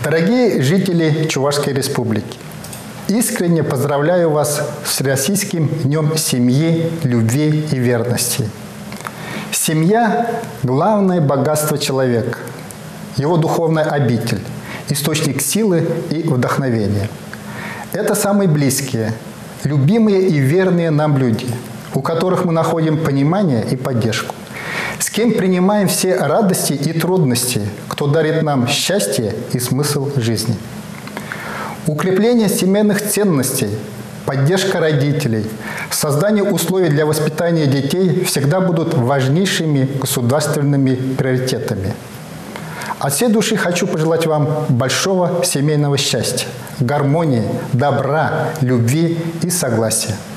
Дорогие жители Чувашской Республики, искренне поздравляю вас с Российским днем семьи, любви и верности. Семья – главное богатство человека, его духовная обитель, источник силы и вдохновения. Это самые близкие, любимые и верные нам люди, у которых мы находим понимание и поддержку. С кем принимаем все радости и трудности, кто дарит нам счастье и смысл жизни. Укрепление семейных ценностей, поддержка родителей, создание условий для воспитания детей всегда будут важнейшими государственными приоритетами. От всей души хочу пожелать вам большого семейного счастья, гармонии, добра, любви и согласия.